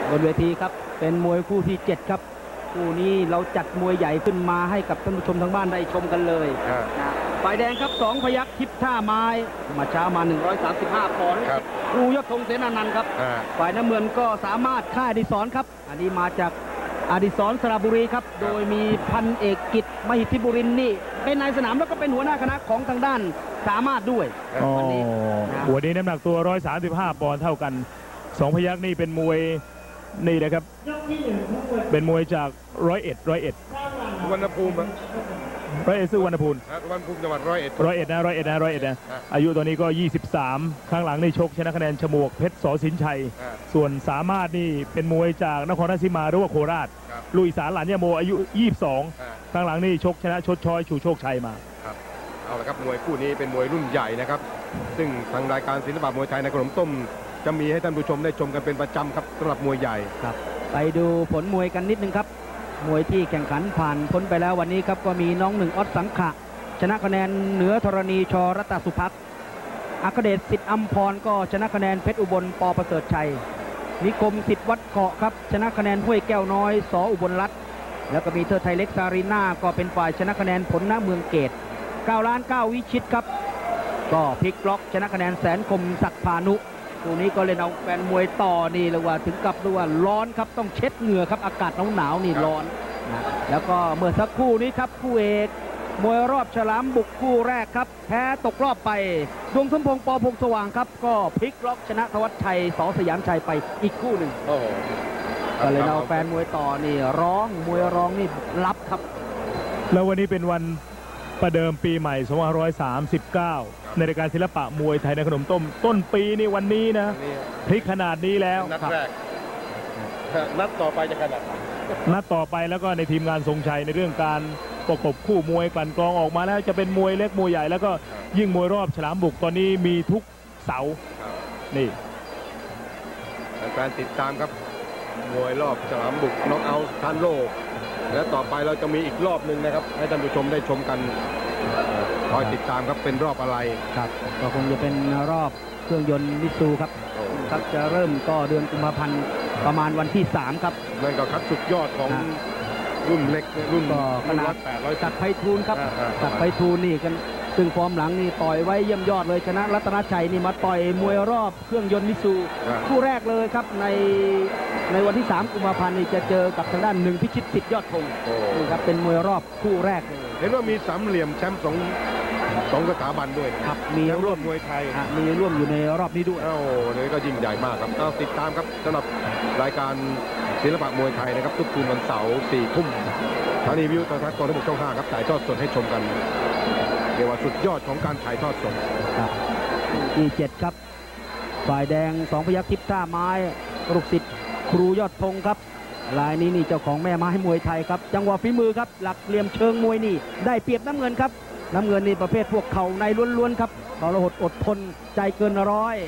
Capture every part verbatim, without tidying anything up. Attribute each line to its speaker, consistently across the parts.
Speaker 1: บนเวทีครับเป็นมวยคู่ที่เจ็ดครับคู่นี้เราจัดมวยใหญ่ขึ้นมาให้กับท่านผู้ชมทางบ้านได้ชมกันเลยนะฝ่ายแดงครับสองพยัคฆ์ทิพย์ท่าไม้มาเช้ามาหนึ่งร้อยสามสิบห้าปอนด์ครูยศธงเสนานันท์ครับฝ่ายน้ำเงินก็สามารถค่ายอดิศรครับอันนี้มาจากอดิศรสระบุรีครับโดยมีพันเอกกิจมหิทธิบุรินทร์นี่เป็นนายสนามแล้วก็เป็นหัวหน้าคณะของทางด้านสามารถด้วยวันนี้
Speaker 2: วันนี้น้ำหนักตัวหนึ่งร้อยสามสิบห้าปอนด์เท่ากันสองพยัคฆ์นี่เป็นมวยนี่นะครับเป็นมวยจากร้อยเอ็ดร้อยเอ็ด
Speaker 3: สุวรรณภูมิ
Speaker 2: ร้อยเอ็ดสุวรรณภูมิ
Speaker 3: สุวรรณภูมิจังหวัดร้อยเอ็ด
Speaker 2: ร้อยเอ็ดนะร้อยเอ็ดนะร้อยเอ็ดนะอายุตอนนี้ก็ยี่สิบสามข้างหลังนี่ชกชนะคะแนนฉมวกเพชรสสินชัยส่วนสามารถนี่เป็นมวยจากนครราชสีมาหรือว่าโคราชลุยสารหลานยาโมอายุยี่สิบสองข้างหลังนี่ชกชนะชดช้อยชูโชคชัยมา
Speaker 3: ครับเอาละครับมวยคู่นี้เป็นมวยรุ่นใหญ่นะครับซึ่งทางรายการศิลปะมวยไทยในขนมต้มจะมีให้ท่านผู้ชมได้ชมกันเป็นประจำครับสำหรับมวยใหญ่
Speaker 1: ครับไปดูผลมวยกันนิดนึงครับมวยที่แข่งขันผ่านพ้นไปแล้ววันนี้ครับก็มีน้องหนึ่งออสสังขะชนะคะแนนเหนือธรณีชรัตนสุภักดิ์อัคเดชสิทธิ์อัมพรก็ชนะคะแนนเพชรอุบลปอประเสริฐชัยนิคมสิทธิ์วัดเกาะครับชนะคะแนนห้วยแก้วน้อยสอุบลรัตน์แล้วก็มีเทอไทยเล็กซารีนาก็เป็นฝ่ายชนะคะแนนผลณเมืองเกตเก้าล้านเก้าวิชิตครับก็พลิกล็อกชนะคะแนนแสนคมศักดิ์พานุตัวนี้ก็เล่นเอาแฟนมวยต่อนี่เลยว่าถึงกับด้วยว่าร้อนครับต้องเช็ดเหงื่อครับอากาศหนาวๆนี่ร้อนนะแล้วก็เมื่อสักครู่นี้ครับคู่เอกมวยรอบฉลามบุกคู่แรกครับแพ้ตกรอบไปดวงสมพงษ์ปอพงษ์สว่างครับก็พลิกล็อกชนะธวัชชัยสสยามชัยไปอีกคู่หนึ่งก็เลยเอาแฟนมวยต่อนี่ร้องมวยร้องนี่รับครับ
Speaker 2: แล้ววันนี้เป็นวันประเดิมปีใหม่สองพันห้าร้อยสามสิบเก้าในรายการศิลปะมวยไทยในขนมต้มต้นปีนี่วันนี้นะพลิกขนาดนี้แล้ว
Speaker 3: นัดแรกนัดต่อไปจะขนาด
Speaker 2: นัดต่อไปแล้วก็ในทีมงานทรงชัยในเรื่องการประกบคู่มวยกลั่นกรองออกมาแล้วจะเป็นมวยเล็กมวยใหญ่แล้วก็ยิ่งมวยรอบฉลามบุกตอนนี้มีทุกเสานี่
Speaker 3: แฟนติดตามครับมวยรอบฉลามบุกน็อกเอาท์ทันโลกและต่อไปเราจะมีอีกรอบหนึ่งนะครับให้ท่านผู้ชมได้ชมกันคอยติดตามครับเป็นรอบอะไร
Speaker 1: ครับก็คงจะเป็นรอบเครื่องยนต์มิตซูครับครับจะเริ่มก็เดือนกุมภาพันธ์ประมาณวันที่สามครับ
Speaker 3: นั่นก็คัดสุดยอดของรุ่นเล็กรุ่น
Speaker 1: ก็ขนาดจัดไพฑูรย์ครับจัดไพฑูรย์นี่กันซึ่งฟอร์มหลังนี่ต่อยไว้เยี่ยมยอดเลยชนะรัตนชัยนี่มาต่อยมวยรอบเครื่องยนต์มิตซูคู่แรกเลยครับในในวันที่สามกุมภาพันธ์นี่จะเจอกับทางด้านหนึ่งพิชิตสิทธิ์ยอดธงนี่ครับเป็นมวยรอบคู่แรกเลย
Speaker 3: เห็นว่ามีสามเหลี่ยมแชมป์สองสองสถาบันด้วย
Speaker 1: ครับมี
Speaker 3: ร่วมมวยไทย
Speaker 1: มีร่วมอยู่ในรอบนี้ด้วย
Speaker 3: โอ้นี่ก็ยิ่งใหญ่มากครับเอาติดตามครับสำหรับรายการศิลปะมวยไทยนะครับทุกคืนวันเสาร์สี่ทุ่มทางนี้วิวโทรทัศน์กองทัพบกช่องห้าครับถ่ายทอดสดให้ชมกันเรียกว่าสุดยอดของการถ่ายทอดสด
Speaker 1: ที่เจ็ดครับฝ่ายแดงสองพยัคฆ์ทิพย์ท่าไม้ลูกศิษย์ครูยอดธงครับรายนี้นี่เจ้าของแม่ไม้มวยไทยครับจังหวะฝีมือครับหลักเหลี่ยมเชิงมวยนี่ได้เปรียบน้ำเงินครับน้ำเงินนี่ประเภทพวกเข่าในล้วนๆครับทรหดอดทนใจเกินร้อย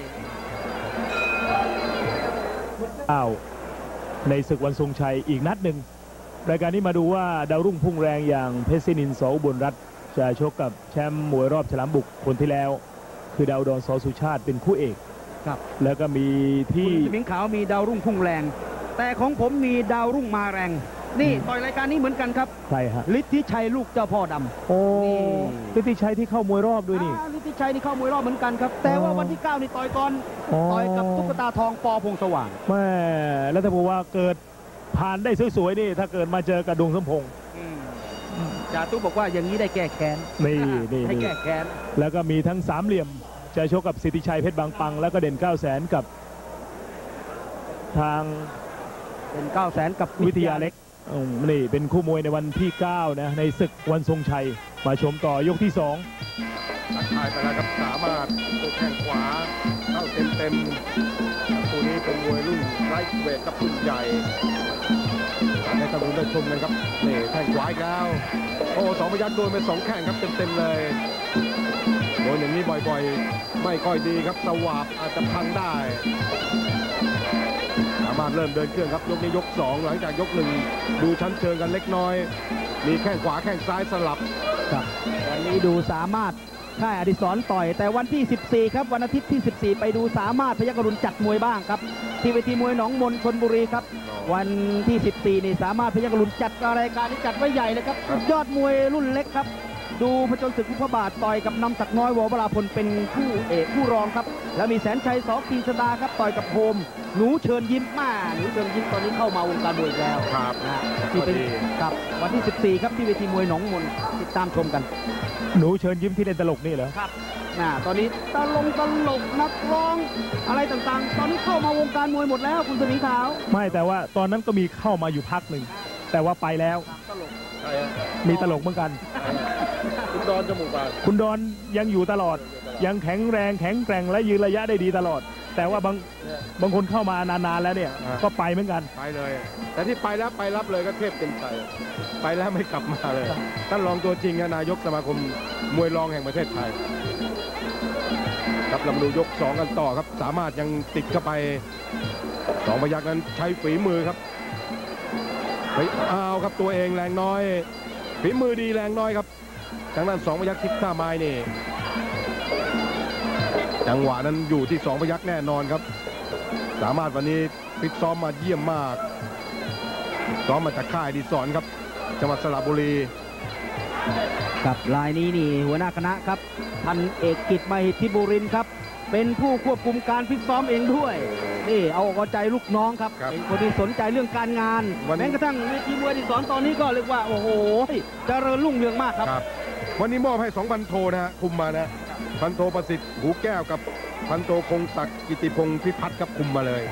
Speaker 2: อ้าวในศึกวันทรงชัยอีกนัดหนึ่งรายการนี้มาดูว่าดาวรุ่งพุ่งแรงอย่างเพชรศินินสอุบลรัตน์จะชกกับแชมป์มวยรอบฉลามบุกคนที่แล้วคือดาวดอนสสุชาติเป็นคู่เอก
Speaker 1: ครับ
Speaker 2: แล้วก็มีที่
Speaker 1: สมิงขาวมีดาวรุ่งพุ่งแรงแต่ของผมมีดาวรุ่งมาแรงนี่ต่อยรายการนี้เหมือนกันครับ
Speaker 2: ใช่ฮะ
Speaker 1: ฤทธิชัยลูกเจ้าพ่อดำ
Speaker 2: โอ้ฤทธิชัยที่เข้ามวยรอบด้วยนี่
Speaker 1: ฤทธิชัยนี่เข้ามวยรอบเหมือนกันครับแต่ว่าวันที่เก้านี่ต่อยก่อนต่อยกับตุ๊กตาทองปอพงษ์สว่าง
Speaker 2: แม่แล้วถ้าบอกว่าเกิดผ่านได้สวยๆนี่ถ้าเกิดมาเจอกับดวงสมพงษ์
Speaker 1: จ่าตุ๊กบอกว่าอย่างนี้ได้แก้แค้น
Speaker 2: นี่นี่
Speaker 1: ให้แก้แค้น
Speaker 2: แล้วก็มีทั้งสามเหลี่ยมจะชกกับสิทธิชัยเพชรบางปังแล้วก็เด่นเก้าแสนกับทาง
Speaker 1: เด่นเก้าแสนกับ
Speaker 2: วิทยาเล็กนี่เป็นคู่มวยในวันที่เก้านะในศึกวันทรงชัยมาชมต่อยกที่สอง
Speaker 3: ทักทายไปแล้วครับสามารถตัวแข้งขวาเข้าเต็มเต็มคู่นี้เป็นมวยรุ่นไลท์เวทกับรุ่นใหญ่ในตะลุนได้ชมกันครับนี่แข้งขวาอีกแล้วโอ้สองพยัคฆ์โดนไปสองแข้งครับเต็มเต็มเลยโดนอย่างนี้บ่อยๆไม่ค่อยดีครับสวาบอาจจะพังได้สามารถเริ่มเดินเครื่องครับยกนี้ยกสองหลังจากยกหนึ่งดูชั้นเชิงกันเล็กน้อยมีแข้งขวาแข้งซ้ายสลับ
Speaker 1: ครับวันนี้ดูสามารถค่ายอดิศรต่อยแต่วันที่ สิบสี่ ครับวันอาทิตย์ที่ สิบสี่ ไปดูสามารถพยัคฆ์อรุณจัดมวยบ้างครับที่เวทีมวยหนองมนชลบุรีครับวันที่ สิบสี่ นี่สามารถพยัคฆ์อรุณจัดรายการนี้จัดไว้ใหญ่เลยครับสุดยอดมวยรุ่นเล็กครับดูพระจนศึกพระบาทต่อยกับนำศักดิ์น้อยววราพลเป็นคู่เอกคู่รองครับแล้วมีแสนชัยสอกฤษดาครับต่อยกับโฮมหนูเชิญยิ้มมาหนูเชิญยิ้มตอนนี้เข้ามาวงการมวยอีกแล้ว
Speaker 3: ครับ
Speaker 1: นะที่เป็นครับวันที่ สิบสี่ ครับที่เวทีมวยหนองมนติดตามชมกัน
Speaker 2: หนูเชิญยิ้มที่เล่นตลกนี่เหรอ
Speaker 1: ครับนะตอนนี้ตลงตลกนักร้องอะไรต่างๆ ตอนนี้เข้ามาวงการมวยหมดแล้วคุณสมิงขาว
Speaker 2: ไม่แต่ว่าตอนนั้นก็มีเข้ามาอยู่พักหนึ่งแต่ว่าไปแล้ว
Speaker 1: ตลก
Speaker 3: ใช่ฮะ
Speaker 2: มีตลกเหมือนกัน
Speaker 3: คุณดอนจมูกบาน
Speaker 2: คุณดอนยังอยู่ตลอด ยังแข็งแรงแข็งแกร่งและยืนระยะได้ดีตลอด แต่ว่าบางบางคนเข้ามานานๆแล้วเนี่ยก็ไปเหมือนกัน
Speaker 3: ไปเลย แต่ที่ไปแล้วไปรับเลยก็เทพเต็มใจไปแล้วไม่กลับมาเลยท่านรองตัวจริงนะนายกสมาคมมวยรองแห่งประเทศไทยครับเรามาดูยกสองกันต่อครับ สามารถยังติดเข้าไปสองพยัคฆ์นั้นใช้ฝีมือครับเฮ้ยอ้าวครับตัวเองแรงน้อยฝีมือดีแรงน้อยครับทางด้านสองพยัคฆ์ทิศท่าไม้นี่จังหวะนั้นอยู่ที่สองพยัคฆ์แน่นอนครับสามารถวันนี้ฟิตซ้อมมาเยี่ยมมากซ้อมมาจากค่ายอดิศรครับจังหวัดสระบุรี
Speaker 1: กับลายนี้นี่หัวหน้าคณะครับพันเอกกิจมหิทธิบุรินทร์ครับเป็นผู้ควบคุมการฟิตซ้อมเองด้วยนี่เอาอกเอาใจลูกน้องครับ
Speaker 3: ครับ
Speaker 1: เป็นคนที่สนใจเรื่องการงาน
Speaker 3: วัน
Speaker 1: แม้กระทั่งเวทีมวยอดิศรตอนนี้ก็เรียกว่าโอ้โหเจริญรุ่งเรืองมากครับ
Speaker 3: ครับวันนี้มอบให้สองพันโทนะฮะคุมมานะพันโทประสิทธิ์หูแก้วกับพันโทคงศักดิ์กิติพงศ์พิพัฒน์ครับคุมมาเลย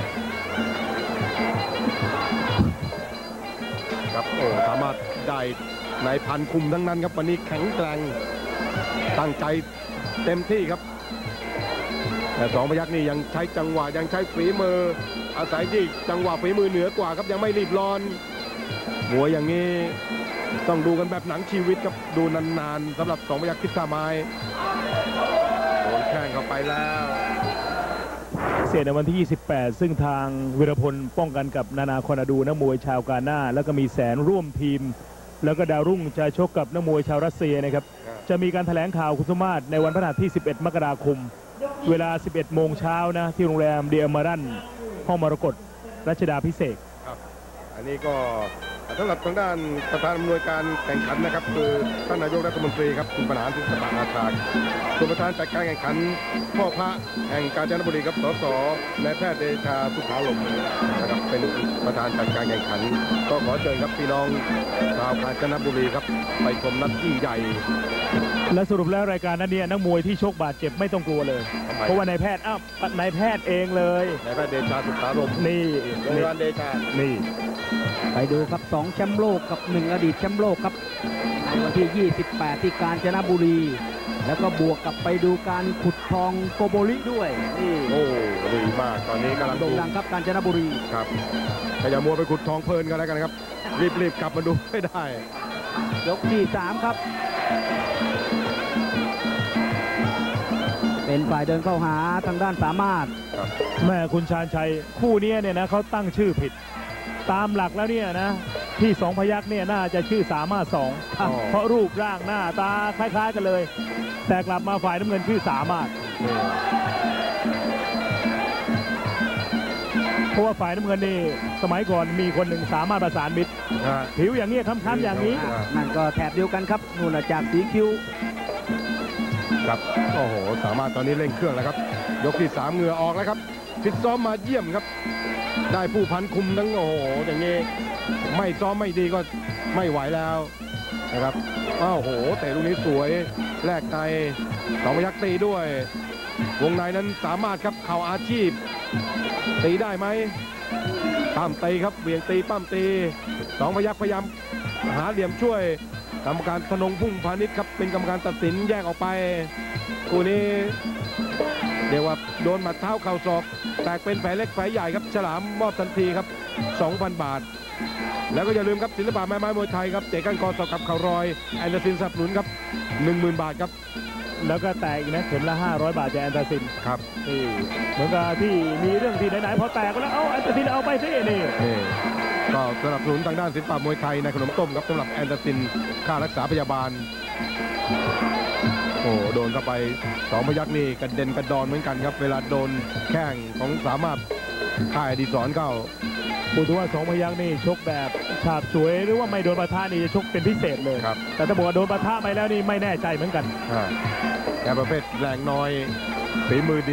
Speaker 3: ครับโอ้สามารถได้ในพันคุมทั้งนั้นครับวันนี้แข็งแกร่งตั้งใจเต็มที่ครับแต่สองพยัคฆ์นี่ยังใช้จังหวะยังใช้ฝีมืออาศัยที่จังหวะฝีมือเหนือกว่าครับยังไม่รีบร้อนมวยอย่างนี้ต้องดูกันแบบหนังชีวิตครับดูนานๆสำหรับสองพยัคฆ์ทิศท่าไม้โดนแข้งเข้าไปแล้ว
Speaker 2: เสียในวันที่ ยี่สิบแปด ซึ่งทางวิรพลป้องกันกับนานาคอนาดูนักมวยชาวกาหน้าแล้วก็มีแสนร่วมทีม แล้วก็ดาวรุ่งจะชกกับนักมวยชาวรัสเซียนะครับจะมีการแถลงข่าวคุณสมมาตรในวันพฤหัสที่ สิบเอ็ด มกราคมเวลา สิบเอ็ด โมงเช้านะที่โรงแรมเดียมารันห้องมรกตรัชดาภิเษก
Speaker 3: ครับอันนี้ก็สำหรับทางด้านประธานอำนวยการแข่งขันนะครับคือท่านนายกรัฐมนตรีครับคุณบรรหารทิพย์สปาอาชาส่วนประธานจัดการแข่งขันพ่อพระแห่งกาญจนบุรีครับสสนายแพทย์เดชาสุขาลมนะครับเป็นประธานจัดการแข่งขันก็ขอเชิญครับพี่น้องชาวกาญจนบุรีครับไปชมนัดยิ่งใหญ่
Speaker 2: และสรุปแล้วรายการนั้นเนี่ยนักมวยที่ชกบาดเจ็บไม่ต้องกลัวเลย เพราะว่านายแพทย์อ้าวนายแพทย์เองเลย
Speaker 3: นายแพทย์เดชาสุขาลม
Speaker 2: นี่
Speaker 3: โรงพยาบาลเดชา
Speaker 2: นี่
Speaker 1: ไปดูครับสองแชมป์โลกกับหนึ่งอดีตแชมป์โลกครับในวันที่ ยี่สิบแปด ที่กาญจนบุรี แล้วก็บวกกับไปดูการขุดทองโกโบริด้วยนี่
Speaker 3: โอ้ดีมากตอนนี้กำลัง
Speaker 1: โด่
Speaker 3: ดู
Speaker 1: งดังครับกาญจนบุรี
Speaker 3: ครับขยับมัวไปขุดทองเพลินกันแล้วกันครับรีบๆกลับมาดูให้ได้
Speaker 1: ยกที่สามครับเป็นฝ่ายเดินเข้าหาทางด้านสามารถ
Speaker 2: แม่คุณชาญชัยคู่นี้เนี่ยนะเขาตั้งชื่อผิด ตามหลักแล้วเนี่ยนะที่สองพยัคฆ์เนี่ยน่าจะชื่อสามารถสอง
Speaker 3: อ๋อ
Speaker 2: เพราะรูปร่างหน้าตาคล้ายๆกันเลย แต่กลับมาฝ่ายน้ำเงินชื่อสามารถเพราะว่าฝ่ายน้ำเงินนี่สมัยก่อนมีคนหนึ่งสามารถประสานมิตร
Speaker 3: อ่า
Speaker 2: ผิวอย่างนี้ค้ำๆอย่างนี้
Speaker 1: อ่ะนั่นก็แถบเดียวกันครับนู่นนะจากสีคิ้ว
Speaker 3: ครับโอ้โหสามารถตอนนี้เร่งเครื่องแล้วครับยกที่สามเหงื่อออกแล้วครับฟิตซ้อมมาเยี่ยมครับได้ผู้พันคุมทั้งโอ้โหอย่างนี้ไม่ซ้อมไม่ดีก็ไม่ไหวแล้วนะครับอ้าวโหแต่ลูกนี้สวยแลกในสองพยัคฆ์ตีด้วย วงในนั้นสามารถครับเข่าอาชีพตีได้ไหมปั้มตีครับเบี่ยงตีปั้มตีสองพยัคฆ์พยายามหาเหลี่ยมช่วยกรรมการธนงพุ่งพาณิชย์ครับเป็นกรรมการตัดสินแยกออกไปคู่นี้เรียกว่าโดนหมัดเท้าเข่าศอกแตกเป็นแผลเล็กแผลใหญ่ครับฉลามมอบทันทีครับ สองพัน บาท แล้วก็อย่าลืมครับศิลปะแม่ไม้มวยไทยครับเตะก้านคอศอกกับเข่ารอยแอนเดอร์ซินสนับสนุนครับ หนึ่งหมื่น บาทครับ
Speaker 2: แล้วก็แตกอีกนะเข็มละห้าร้อยบาทจากแอนตาซิน
Speaker 3: ครับ
Speaker 2: นี่เหมือนกับที่มีเรื่องที่ไหนๆพอแตกแล้วเอาแอนตาซินเอาไปสินี่
Speaker 3: นี่ก็สนับสนุนทางด้านศิลปะมวยไทยในขนมต้มครับสำหรับแอนเดอร์ซินค่ารักษาพยาบาลโอ้โดนเข้าไปสองพยัคฆ์นี่กระเด็นกระดอนเหมือนกันครับเวลาโดนแข้งของสามารถค่ายอดิศรเข้า
Speaker 2: พูดถึงว่าสองพยัคฆ์นี่ชกแบบฉาบฉวยหรือว่าไม่โดนปะทะนี่จะชกเป็นพิเศษเลย
Speaker 3: ครับ
Speaker 2: แต่ถ้าบอกว่าโดนปะทะไปแล้วนี่ไม่แน่ใจเหมือนกัน
Speaker 3: อ่าแต่ประเภทแรงน้อยฝีมือดี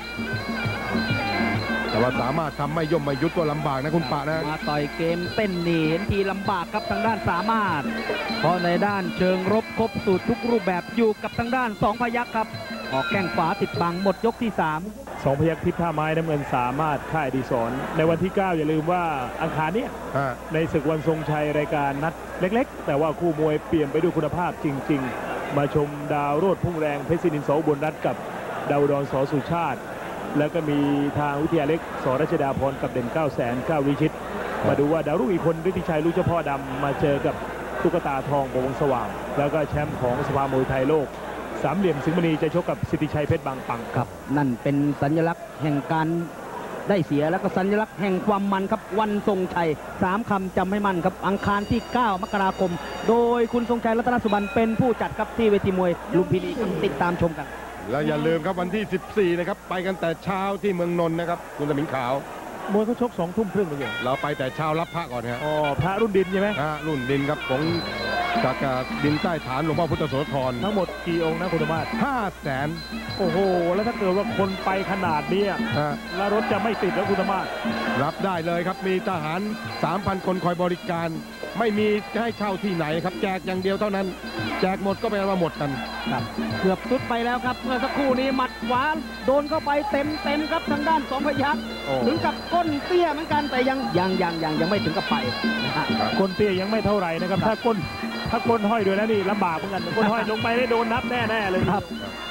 Speaker 3: แต่ว่าสามารถทำไม่ย่มไม่ยุดก็ลำบากนะคุณปะนะ
Speaker 1: มาต่อยเกมเต้นหนีเห็นทีลำบากครับทางด้านสามารถเพราะในด้านเชิงรบครบสูตรทุกรูปแบบอยู่กับทางด้านสองพยัคฆ์ครับออกแข้งขวาติดบังหมดยกที่สาม
Speaker 2: สองพยัคฆ์ทิพย์ท่าไม้น้ำเงินสามารถค่ายอดิศรในวันที่เก้าอย่าลืมว่าอังคารเนี้ย
Speaker 3: อ่า
Speaker 2: ในศึกวันทรงชัยรายการนัดเล็กๆ แต่ว่าคู่มวยเปลี่ยนไปด้วยคุณภาพจริงๆ มาชมดาวโรดพุ่งแรงเพชรศินินทร์ สอุบลรัตน์กับดาวดอนสสุชาติ แล้วก็มีทางวิทยาเล็กสรัชดาพรกับเด่นเก้าแสนเก้าวิชิต มาดูว่าดาวรุ่งอีกคนฤทธิชัยลูกเฉพาะดำมาเจอกับตุ๊กตาทองประวงสว่าง แล้วก็แชมป์ของสภามวยไทยโลกสามเหลี่ยมสิงห์มณีจะชกกับสิทธิชัยเพชรบางปัง
Speaker 1: ครับนั่นเป็นสัญลักษณ์แห่งการได้เสียแล้วก็สัญลักษณ์แห่งความมันครับวันทรงชัยสามคำจำให้มันครับอังคารที่เก้ามกราคมโดยคุณทรงชัยรัตนสุบรรณเป็นผู้จัดครับที่เวทีมวยลุมพินีติดตามชมกัน
Speaker 3: แล้วอย่าลืมครับวันที่สิบสี่นะครับไปกันแต่เช้าที่เมืองนนท์นะครับคุณสมิงขาว
Speaker 2: มวยเขาชกสองทุ่มครึ่งเมื่อกี้
Speaker 3: เราไปแต่เช้ารับพระก่อนครับ
Speaker 2: อ๋อพระรุ่นดินใช่ไหม
Speaker 3: ฮะรุ่นดินครับของจากดินใต้ฐานหลวงพ่อพุทธโสธร
Speaker 2: ทั้งหมดกี่องค์นะคุณธรรมาศ
Speaker 3: ห้าแสน
Speaker 2: โอ้โห แล้วถ้าเกิดว่าคนไปขนาดนี้
Speaker 3: ฮะ
Speaker 2: แล้วรถจะไม่ติดแล้วคุณธรรมาศ
Speaker 3: รับได้เลยครับมีทหาร สามพัน คนคอยบริการ ไม่มีจะให้เช่าที่ไหนครับแจกอย่างเดียวเท่านั้น แจกหมดก็แปลว่าหมดกัน
Speaker 1: ครับเกือบสุดไปแล้วครับเมื่อสักครู่นี้หมัดขวาโดนเข้าไปเต็มเต็มครับทางด้านสองพยัคฆ์
Speaker 3: โอ้
Speaker 1: ถึงกับก้นเตี้ยเหมือนกันแต่ยังยังยังยังยังไม่ถึงกับไปนะฮะ
Speaker 2: ก้นเตี้ยยังไม่เท่าไหร่นะครับ ถ้าก้นถ้าก้นห้อยด้วยนะนี่ลำบากเหมือนกันก้นห้อยลงไปได้โดนนับแน่ๆเลย
Speaker 1: ครับ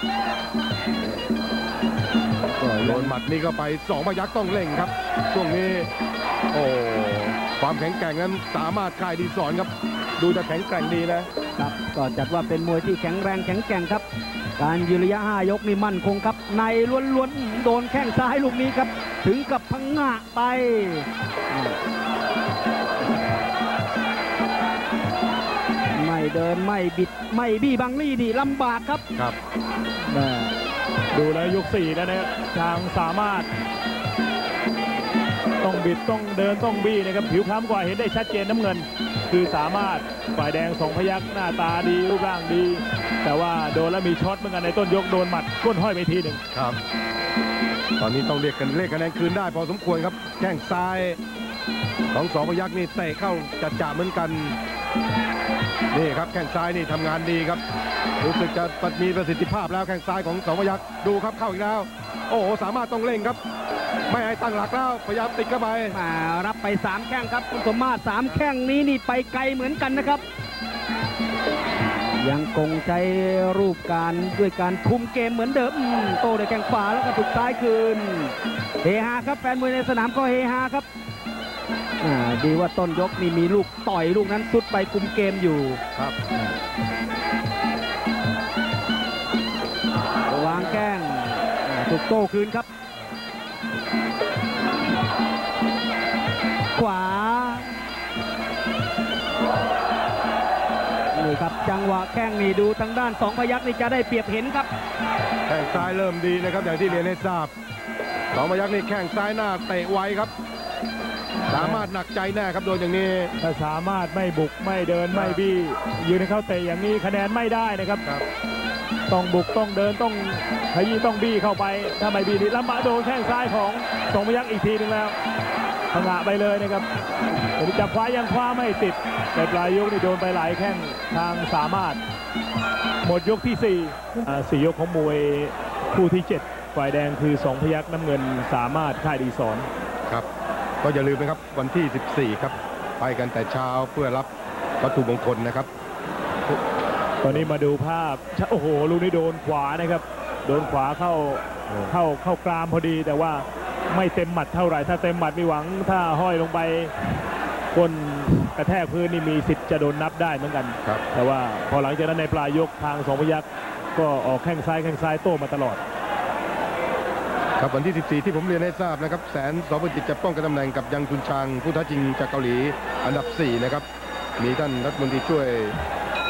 Speaker 3: โดนหมัดนี่ก็ไปสองพยัคฆ์ต้องเร่งครับช่วงนี้โอ้ความแข็งแกร่งนั้นสามารถค่ายอดิศรครับ ดูจะแข็งแกร่งดีนะครับ
Speaker 1: ก็จัดว่าเป็นมวยที่แข็งแรงแข็งแกร่งครับ การยืนระยะห้ายกนี่มั่นคงครับในล้วนๆโดนแข้งซ้ายลูกนี้ครับ ถึงกับพังงะไปไม่เดินไม่บิดไม่บี้บังลี่นี่ลำบากครับ
Speaker 3: ครับ
Speaker 1: แม่
Speaker 2: ดูแล้วยกสี่แล้วนะครับทางสามารถ ต้องบิดต้องเดินต้องบี้นะครับผิวคล้ำกว่าเห็นได้ชัดเจนน้ำเงิน คือสามารถฝ่ายแดงสองพยัคฆ์หน้าตาดีรูปร่างดี แต่ว่าโดนแล้วมีช็อตเหมือนกันในต้นยกโดนหมัดก้นห้อยไปทีหนึ่ง
Speaker 3: ครับ ตอนนี้ต้องเรียกกันเลขคะแนนคืนได้พอสมควรครับแข้งซ้ายของสองพยัคฆ์นี่เตะเข้าจัดจ่าเหมือนกันนี่ครับแข้งซ้ายนี่ทำงานดีครับรู้สึกจะมีประสิทธิภาพแล้วแข้งซ้ายของสองพยัคฆ์ดูครับเข้าอีกแล้ว โอ้โหสามารถต้องเร่งครับ ไม่ให้ตั้งหลักแล้วพยายามติดเข้าไป
Speaker 1: มารับไปสามแข้งครับคุณสมมาตรสามแข้งนี้นี่ไปไกลเหมือนกันนะครับ ยังคงใช้รูปการด้วยการคุมเกมเหมือนเดิมอืมโต้ด้วยแข้งขวาแล้วก็ถูกซ้ายคืนเฮฮาครับแฟนมวยในสนามก็เฮฮาครับอ่าดีว่าต้นยกนี่มีลูกต่อยลูกนั้นสุดไปคุมเกมอยู่
Speaker 3: ครับ
Speaker 1: วางแข้งอ่าถูกโต้คืนครับขวานี่ครับจังหวะแข้งนี่ดูทางด้านสองพยัคฆ์นี่จะได้เปรียบเห็นครับ
Speaker 3: แข้งซ้ายเริ่มดีนะครับอย่างที่เรียนให้ทราบสองพยัคฆ์นี่แข้งซ้ายหน้าเตะไวครับ สามารถหนักใจแน่ครับโดนอย่างนี้
Speaker 2: ถ้าสามารถไม่บุกไม่เดินไม่บี้ยืนให้เข้าเตะอย่างนี้คะแนนไม่ได้นะครับ
Speaker 3: ครับ
Speaker 2: ต้องบุกต้องเดินต้องขยี้ต้องบี้เข้าไปถ้าไม่บี้นี่ลำบากโดนแข้งซ้ายของสองพยัคฆ์อีกทีหนึ่งแล้วพังงะไปเลยนะครับแต่จับคว้ายังคว้าไม่ติดแต่ปลายยกนี่โดนไปหลายแข้งทางสามารถหมดยกที่สี่อ่าสี่ยกของมวยคู่ที่เจ็ดฝ่ายแดงคือสองพยัคฆ์น้ำเงินสามารถค่ายอดิศร
Speaker 3: ครับก็อย่าลืมนะครับวันที่สิบสี่ครับไปกันแต่เช้าเพื่อรับวัตถุมงคลนะครับ
Speaker 2: ตอนนี้มาดูภาพโอ้โหลูกนี้โดนขวานะครับโดนขวาเข้าเข้าเข้ากรามพอดีแต่ว่าไม่เต็มหมัดเท่าไหร่ถ้าเต็มหมัดมีหวังถ้าห้อยลงไปก้นกระแทกพื้นนี่มีสิทธิ์จะโดนนับได้เหมือนกัน
Speaker 3: ครับ
Speaker 2: แต่ว่าพอหลังจากนั้นในปลายยกทางสองพยัคฆ์ก็ออกแข้งซ้ายแข้งซ้ายโต้มาตลอด
Speaker 3: ครับวันที่สิบสี่ที่ผมเรียนให้ทราบนะครับแสนสอบุญจิตจะป้องกันตำแหน่งกับยังชุนชางผู้ท้าชิงจากเกาหลีอันดับสี่นะครับมีท่านรัฐมนตรีช่วย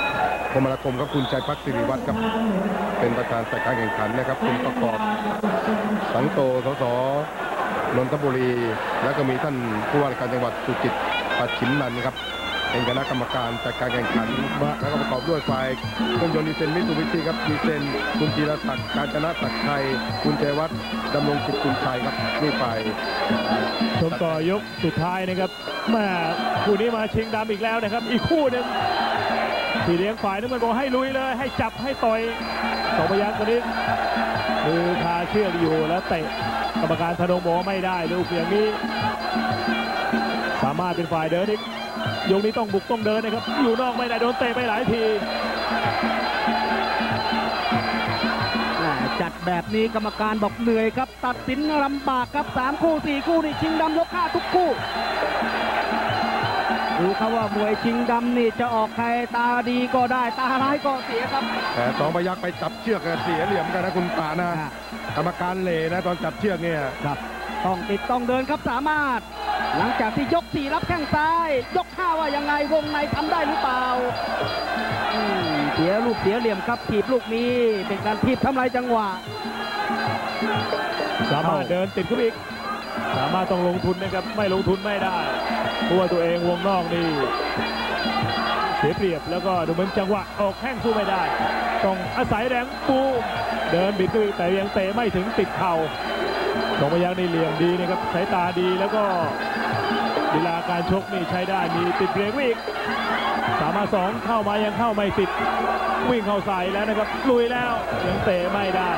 Speaker 3: คมนาคมครับคุณชัยพัฒน์สิริวัฒน์ครับเป็นประธานจัดการแข่งขันนะครับคุณประกอบสังโตสสนนทบุรีแล้วก็มีท่านผู้ว่าราชการจังหวัดสุจิตรปัจฉิมนันท์ครับเป็นคณะกรรมการจัดการแข่งขันแล้วก็ประกอบด้วยฝ่ายเครื่องยนต์ดีเซลมิตซูบิชิครับดีเซลคุณธีรศักดิ์การจนะศักดิ์ชัยคุณเจวัฒน์ดำรงจิตคุณชัยครับนี่ฝ่าย
Speaker 2: ชมต่อยกสุดท้ายนะครับแม่คู่นี้มาชิงดำอีกแล้วนะครับอีกคู่หนึ่งที่เลี้ยงฝ่ายนั้นมันบอกให้ลุยเลยให้จับให้ต่อยสองพยัคฆ์คนนี้มือคาเชือกอยู่แล้วเตะกรรมการธนงบอกไม่ได้ลูกอย่างนี้สามารถเป็นฝ่ายเดินอีกยกนี้ต้องบุกต้องเดินนะครับอยู่นอกไม่ได้โดนเตะไปหลายที
Speaker 1: จัดแบบนี้กรรมการบอกเหนื่อยครับตัดสินลำบากครับสามคู่สี่คู่นี่ชิงดำยกห้าทุกคู่ดูครับว่ามวยชิงดำนี่จะออกใครตาดีก็ได้ตาร้ายก็เสียครับ
Speaker 3: แต่สองพยัคฆ์ไปจับเชือกเสียเหลี่ยมกันนะคุณป่านะกรรมการเหล่นะตอนจับเชือกเนี่ย
Speaker 1: ครับต้องติดต้องเดินครับสามารถหลังจากที่ยกสี่รับแข้งซ้ายยกห้าว่ายังไงวงในทำได้หรือเปล่าเสียลูกเสียเหลี่ยมครับถีบลูกนี้เป็นการถีบทำลายจังหวะ
Speaker 2: สามารถเดินติดขึ้นอีกสามารถต้องลงทุนนะครับไม่ลงทุนไม่ได้เพราะว่าตัวเองวงนอกนี่เสียเปรียบแล้วก็ดูเหมือนจังหวะออกแข้งสู้ไม่ได้ต้องอาศัยแรงปูเดินบิดขึ้นแต่ยังเตะไม่ถึงติดเข่าสองพยัคฆ์นี่เหลี่ยมดีนะครับสายตาดีแล้วก็ลีลาการชกนี่ใช้ได้มีติดเบรกวิ่งสามารถสองเข้ามายังเข้าไม่ติดวิ่งเข้าใส่แล้วนะครับลุยแล้วยังเตะไม่ได้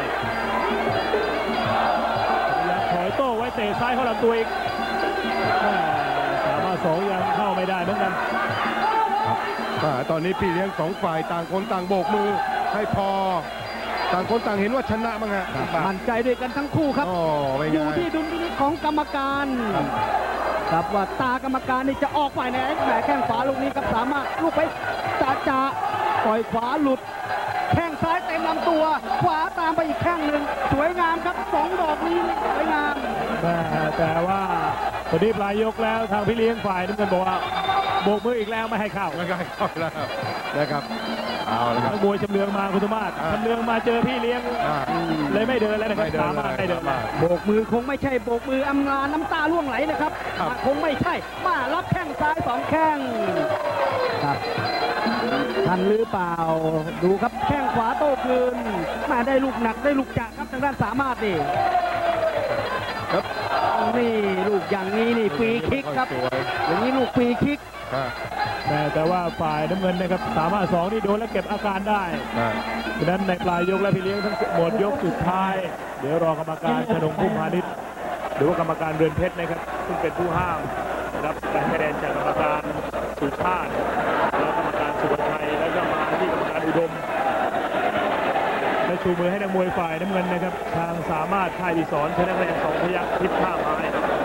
Speaker 2: ถอยโต้ไว้เตะซ้ายเข้าลำตัวอีกสามารถสองยังเข้าไม่ได้เหมือนกัน
Speaker 3: ตอนนี้พี่เลี้ยงสองฝ่ายต่างคนต่างโบกมือให้พอต่างคนต่างเห็นว่าชนะมั้งฮะ
Speaker 1: มั่นใจด้วยกันทั้งคู่ครับอยู่ที่ดุลพินิจของกรรมการครับว่าตากรรมการนี่จะออกฝ่ายไหนแหมแข้งขวาลูกนี้ครับสามารถลูกไปจ่าจ่าปล่อยขวาหลุดแข้งซ้ายเต็มลำตัวขวาตามไปอีกแข้งหนึ่งสวยงามครับสองดอกนี้สวยงาม
Speaker 2: แต่ว่าตอนนี้ปลายยกแล้วทางพี่เลี้ยงฝ่ายนึงกันบอกว่าโบกมืออีกแล้วไม่ให้เข้า
Speaker 3: ไม่ให้เข้าแล้วนะครับเอาละครับ
Speaker 2: มวยจำเลืองมาคุณธมาศจำเลืองมาเจอพี่เลี้ยงเลยไม่เดินแล้วนะครับสามารถไม่เดิน
Speaker 1: โบกมือคงไม่ใช่โบกมืออำลาน้ำตาล่วงไหลนะครับคงไม่ใช่มารับแข้งซ้ายสองแข้งครับทันหรือเปล่าดูครับแข้งขวาโต้คืนมาได้ลูกหนักได้ลูกจักครับทางด้านสามารถนี่
Speaker 3: ครับ
Speaker 1: นี่ลูกอย่างนี้นี่ฟรีคิกครับอย่างนี้ลูกฟรีคิก
Speaker 2: แต่แต่ว่าฝ่ายน้ำเงินนะครับสามารถสองนี่โดนแล้วเก็บอาการได้ดังนั้นในปลายยกและพี่เลี้ยงทั้งหมดยกสุดท้ายเดี๋ยวรอกรรมการธนงพุ่มพาณิชย์หรือว่ากรรมการเรือนเพชรนะครับซึ่งเป็นผู้ห้ามรับการคะแนนจากกรรมการสุชาติแล้วกรรมการสุวชัยแล้วก็มาที่กรรมการอุดมและชูมือให้นักมวยฝ่ายน้ำเงินนะครับทางสามารถค่ายดิสอนชนะคะแนนสองพยัคฆ์ทิพย์ท่าไม้